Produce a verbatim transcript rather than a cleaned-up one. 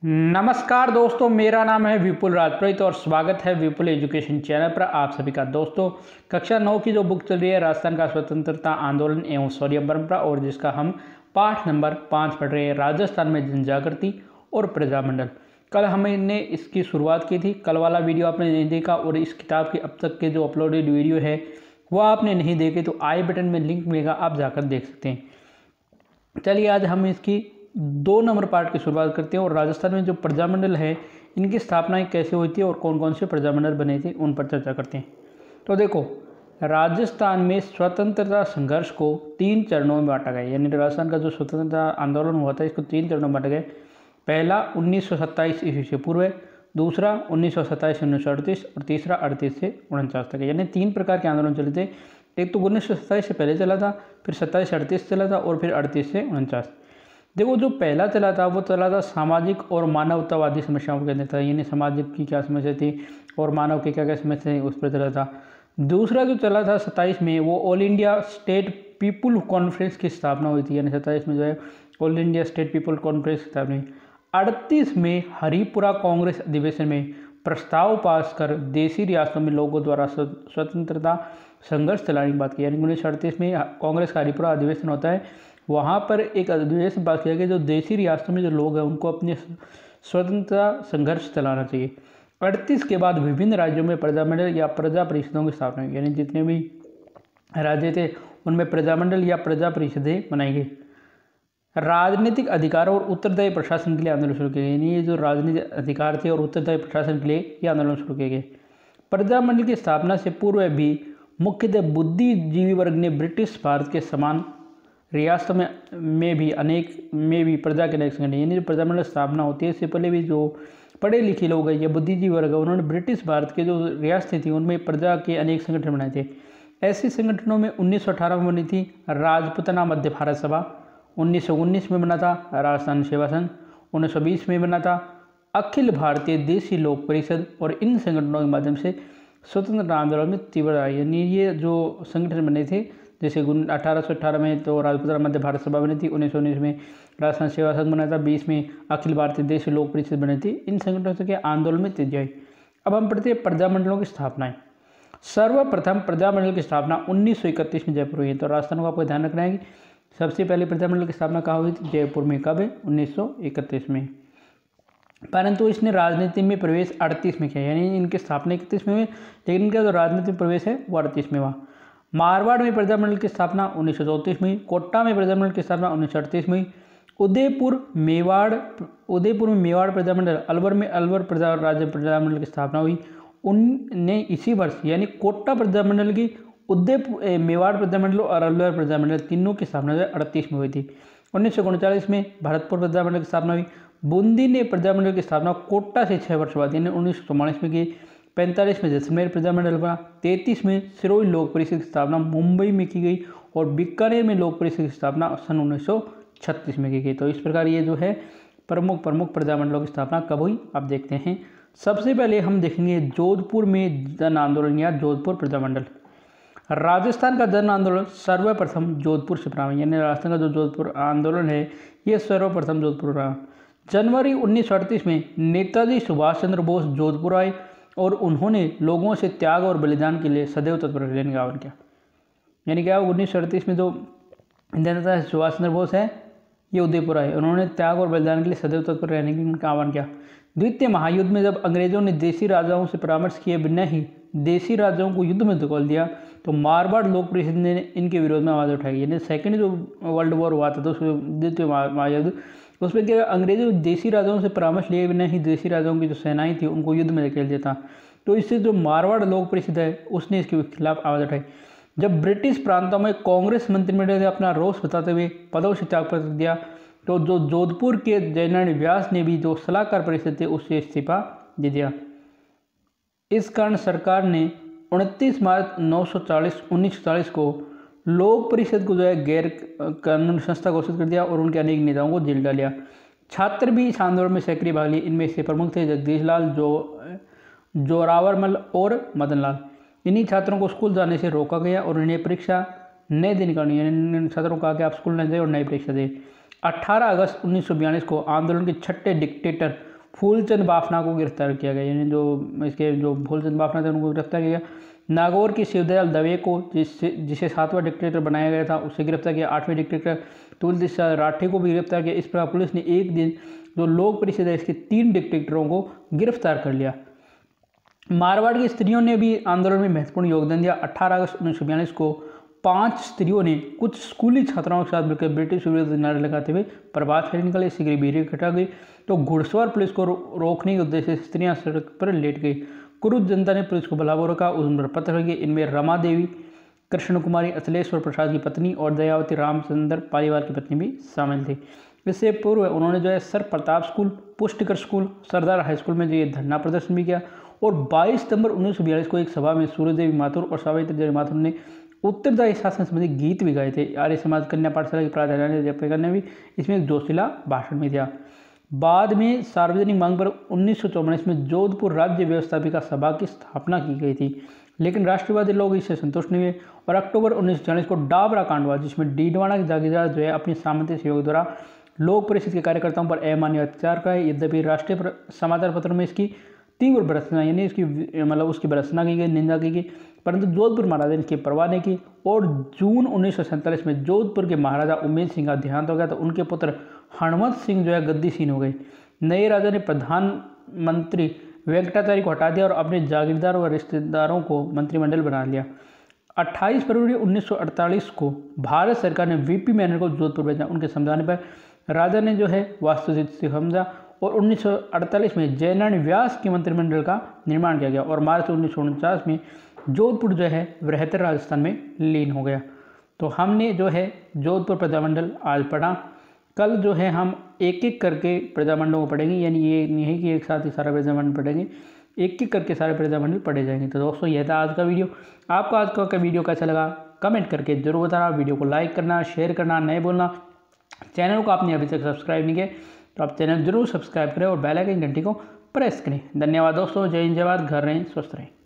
नमस्कार दोस्तों, मेरा नाम है विपुल राजपुरोहित और स्वागत है विपुल एजुकेशन चैनल पर आप सभी का। दोस्तों, कक्षा नौ की जो बुक चल रही है राजस्थान का स्वतंत्रता आंदोलन एवं शौर्य परंपरा, और जिसका हम पाठ नंबर पाँच पढ़ रहे हैं, राजस्थान में जनजागृति और प्रजामंडल। कल हमने इसकी शुरुआत की थी। कल वाला वीडियो आपने नहीं देखा और इस किताब के अब तक के जो अपलोडेड वीडियो है वो आपने नहीं देखे तो आई बटन में लिंक मिलेगा, आप जाकर देख सकते हैं। चलिए आज हम इसकी दो नंबर पार्ट की शुरुआत करते हैं और राजस्थान में जो प्रजामंडल है इनकी स्थापना कैसे हुई थी और कौन कौन से प्रजामंडल बने थे उन पर चर्चा करते हैं। तो देखो, राजस्थान में स्वतंत्रता संघर्ष को तीन चरणों में बांटा गया, यानी राजस्थान का जो स्वतंत्रता आंदोलन हुआ था इसको तीन चरणों में बांटा गया। पहला उन्नीस सौ सत्ताईस ईस्वी से पूर्व, दूसरा उन्नीस सौ सत्ताईस से उन्नीस सौ अड़तीस और तीसरा अड़तीस से उनचास तक, यानी तीन प्रकार के आंदोलन चले थे। एक तो उन्नीस सौ सत्ताईस से पहले चला था, फिर सत्ताईस से अड़तीस चला था और फिर अड़तीस से उनचास। देखो, जो पहला चला था वो चला था सामाजिक और मानवतावादी समस्याओं के अंदर था, यानी सामाजिक की क्या समस्या थी और मानव की क्या क्या समस्या थी उस पर चला था। दूसरा जो चला था सत्ताईस में, वो all India state people conference की स्थापना हुई थी, यानी सत्ताईस में जो है all India state people conference की स्थापना हुई। अड़तीस में हरिपुरा कांग्रेस अधिवेशन में प्रस्ताव पास कर देशी रियासतों में लोगों द्वारा स्वतंत्रता संघर्ष चलाने की बात की, यानी उन्नीस सौ अड़तीस में कांग्रेस का हरिपुरा अधिवेशन होता है, वहाँ पर एक अधिवेशन पास किया गया जो देशी रियासतों में जो लोग हैं उनको अपने स्वतंत्रता संघर्ष चलाना चाहिए। अड़तीस के बाद विभिन्न राज्यों में प्रजामंडल या प्रजा परिषदों की स्थापना हुई, यानी जितने भी राज्य थे उनमें प्रजामंडल या प्रजा परिषदें बनाई गई। राजनीतिक अधिकार और उत्तरदायी प्रशासन के लिए आंदोलन शुरू किए गए, यानी ये जो राजनीतिक अधिकार थे और उत्तरदायी प्रशासन के लिए ये आंदोलन शुरू किए गए। प्रजामंडल की स्थापना से पूर्व भी मुख्यतः बुद्धिजीवी वर्ग ने ब्रिटिश भारत के समान रियासतों में में भी अनेक में भी प्रजा के अनेक संगठन, यानी जो प्रजामंडल स्थापना होती है इससे पहले भी जो पढ़े लिखे लोग हैं या बुद्धिजीवी वर्ग है उन्होंने ब्रिटिश भारत के जो रियासतें थी उनमें प्रजा के अनेक संगठन बनाए थे। ऐसे संगठनों में उन्नीस सौ अठारह में बनी थी राजपुतना मध्य भारत सभा, उन्नीस सौ उन्नीस में बना था राजस्थान सेवा संघ, उन्नीस सौ बीस में बना था अखिल भारतीय देशी लोक परिषद, और इन संगठनों के माध्यम से स्वतंत्रता आंदोलन में तीव्रता आई। यानी ये जो संगठन बने थे, जैसे अठारह सौ अठारह में तो राजपुतना मध्य भारत सभा बनी थी, उन्नीस सौ उन्नीस में राजस्थान सेवा संघ बना था, बीस में अखिल भारतीय देशी लोक परिषद बनी थी। इन संगठनों के आंदोलन में तेजी आई। अब हम पढ़ते हैं प्रजामंडलों की स्थापनाएं। सर्वप्रथम प्रजामंडल की स्थापना उन्नीस सौ इकतीस में जयपुर हुई है। तो राजस्थान को आपको ध्यान रखना है कि सबसे पहले प्रजामंडल की स्थापना कहाँ हुई थी? जयपुर में। कब है? उन्नीस सौ इकतीस में। परंतु इसने राजनीति में प्रवेश अड़तीस में किया, यानी इनकी स्थापना इकतीस में हुई, लेकिन इनका जो राजनीति में प्रवेश है वो अड़तीस में हुआ। मारवाड़ में प्रजामंडल की स्थापना उन्नीस सौ चौंतीस में, कोटा में प्रजामंडल की स्थापना उन्नीस सौ अड़तीस में, उदयपुर मेवाड़ उदयपुर में मेवाड़ प्रजामंडल, अलवर में अलवर प्रजा राज्य प्रजामंडल की स्थापना हुई। उनने इसी वर्ष यानी कोटा प्रजामंडल की उदयपुर मेवाड़ प्रजामंडल और अलवर प्रजामंडल तीनों की स्थापना अड़तीस में हुई थी। उन्नीस सौ उनचालीस में भरतपुर प्रजामंडल की स्थापना हुई। बूंदी ने प्रजामंडल की स्थापना कोटा से छः वर्ष बाद यानी उन्नीस सौ चौवालीस में की। पैंतालीस में जैसलमेर प्रजामंडल बना। तैंतीस में सिरोही लोक परिषद की स्थापना मुंबई में की गई और बीकानेर में लोक परिषद की स्थापना सन उन्नीस सौ छत्तीस में की गई। तो इस प्रकार ये जो है प्रमुख प्रमुख प्रजामंडलों की स्थापना कब हुई आप देखते हैं। सबसे पहले हम देखेंगे जोधपुर में जन आंदोलन या जोधपुर प्रजामंडल। राजस्थान का जन आंदोलन सर्वप्रथम जोधपुर से प्रारंभ, यानी राजस्थान का जो जोधपुर आंदोलन है ये सर्वप्रथम जोधपुर रहा। जनवरी उन्नीस सौ अड़तीस में नेताजी सुभाष चंद्र बोस जोधपुर आए और उन्होंने लोगों से त्याग और बलिदान के लिए सदैव तत्पर रहने का आह्वान किया। यानी क्या, उन्नीस सौ अड़तीस में जो नेता सुभाष चंद्र बोस है ये उदयपुर आए, उन्होंने त्याग और बलिदान के लिए सदैव तत्पर रहने का आह्वान किया। द्वितीय महायुद्ध में जब अंग्रेजों ने देशी राजाओं से परामर्श किए बिना ही देशी राजाओं को युद्ध में धकेल दिया तो मारवाड़ लोक परिषद ने इनके विरोध में आवाज़ उठाई। यानी सेकेंड जो वर्ल्ड वॉर हुआ था तो उसमें द्वितीय महायुद्ध, उसमें क्या अंग्रेजों देशी राजाओं से परामर्श लिए बिना ही देशी राजाओं की जो सेनाएं थी उनको युद्ध में धकेल दिया था। तो इससे जो मारवाड़ लोक परिषद है उसने इसके खिलाफ आवाज़ उठाई। जब ब्रिटिश प्रांतों में कांग्रेस मंत्रिमंडल ने अपना रोष बताते हुए पदों से त्यागपत्र दिया तो जो जोधपुर के जयनारायण व्यास ने भी जो सलाहकार परिषद थे उससे इस्तीफा दे दिया। इस कारण सरकार ने उनतीस मार्च नौ सौ चालीस उन्नीस सौ चालीस को लोक परिषद को जो है गैर कानूनी संस्था घोषित कर दिया और उनके अनेक नेताओं को जेल डाल दिया। छात्र भी इस आंदोलन में सक्रिय भाग लिए। इनमें से प्रमुख थे जगदीश लाल, जो जोरावरमल और मदन लाल। इन्हीं छात्रों को स्कूल जाने से रोका गया और उन्हें परीक्षा नए दिन करनी, यानी छात्रों को कहा कि आप स्कूल न जाए और नई परीक्षा दें। अठारह अगस्त उन्नीस सौ बयालीस को आंदोलन के छठे डिक्टेटर फूलचंद बाफना को गिरफ्तार किया गया, यानी जो इसके जो फूलचंद बाफना थे उनको गिरफ्तार किया गया। नागौर की शिवदयाल दवे को जिससे जिसे सातवां डिक्टेटर बनाया गया था उसे गिरफ्तार किया। आठवें डिक्टेटर तुलसी राठे को भी गिरफ्तार किया। इस प्रकार पुलिस ने एक दिन जो लोक परिषद है इसके तीन डिक्टेटरों को गिरफ्तार कर लिया। मारवाड़ की स्त्रियों ने भी आंदोलन में महत्वपूर्ण योगदान दिया। अठारह अगस्त उन्नीस सौ बयालीस को पांच स्त्रियों ने कुछ स्कूली छात्राओं के साथ मिलकर ब्रिटिश विरुद्ध नारे लगाते हुए प्रभात फेरी निकाली। शीघ्र भीड़ इकट्ठा गई तो घुड़सवार पुलिस को रो, रोकने के उद्देश्य से स्त्रियां सड़क पर लेट गई। कुरुद जनता ने पुलिस को भला बुरा कहा, उन पर पत्थर किए। इनमें रमा देवी, कृष्ण कुमारी, अचलेश्वर प्रसाद की पत्नी और दयावती रामचंद्र पालीवाल की पत्नी भी शामिल थी। इससे पूर्व उन्होंने जो है Sir Pratap school, Pushtikar school, Sardar high school में जो ये धरना प्रदर्शन भी किया। और बाईस सितंबर उन्नीस सौ बयालीस को एक सभा में सूर्यदेवी माथुर और सावित्री देवी माथुर ने उत्तरदायी शासन संबंधी गीत भी गाए थे। आर्य समाज कन्या पाठशाला की प्राचार्य जयप्रकाश ने भी इसमें एक जोशीला भाषण भी दिया। बाद में सार्वजनिक मांग पर उन्नीस सौ चौवालीस में जोधपुर राज्य व्यवस्थापिका सभा की स्थापना की गई थी, लेकिन राष्ट्रवादी लोग इससे संतुष्ट नहीं हुए और अक्टूबर उन्नीस सौ चालीस को डाबरा कांड हुआ, जिसमें डीडवाना के जागीरदार जो है अपनी सामंती सहयोग द्वारा लोक परिषद के कार्यकर्ताओं पर अमानवीय अत्याचार कराए। यद्यपि राष्ट्रीय समाचार पत्रों में इसकी तीव्र भर्त्सना यानी इसकी मतलब उसकी भर्त्सना की गई, निंदा की गई, परंतु जोधपुर महाराजा ने इसकी परवाह नहीं की। और जून उन्नीस सौ सैंतालीस में जोधपुर के महाराजा उमेद सिंह का देहांत हो गया तो उनके पुत्र हनुमत सिंह जो है गद्दीसीन हो गए। नए राजा ने प्रधानमंत्री वेंकटाचार्य को हटा दिया और अपने जागीरदार व रिश्तेदारों को मंत्रिमंडल बना लिया। अट्ठाईस फरवरी उन्नीस सौ अड़तालीस को भारत सरकार ने वीपी मेनन को जोधपुर भेजा। उनके समझाने पर राजा ने जो है वास्तुशिल्प से समझा और उन्नीस सौ अड़तालीस में जयनारायण व्यास के मंत्रिमंडल का निर्माण किया गया और मार्च उन्नीस सौ उनचास में जोधपुर जो है बृहत्तर राजस्थान में लीन हो गया। तो हमने जो है जोधपुर प्रजामंडल आज पढ़ा। कल जो है हम एक एक करके प्रजामंडलों को पढ़ेंगे, यानी ये नहीं है कि एक साथ ही सारा प्रजामंडल पढ़ेंगे, एक एक करके सारे प्रजामंडल पढ़े जाएंगे। तो दोस्तों यह था आज का वीडियो। आपको आज का वीडियो कैसा लगा कमेंट करके जरूर बताना। वीडियो को लाइक करना, शेयर करना नहीं भूलना। चैनल को आपने अभी तक सब्सक्राइब नहीं किया तो आप चैनल जरूर सब्सक्राइब करें और बेल आइकन घंटी को प्रेस करें। धन्यवाद दोस्तों। जय हिंद, जय भारत। घर रहें, स्वस्थ रहें।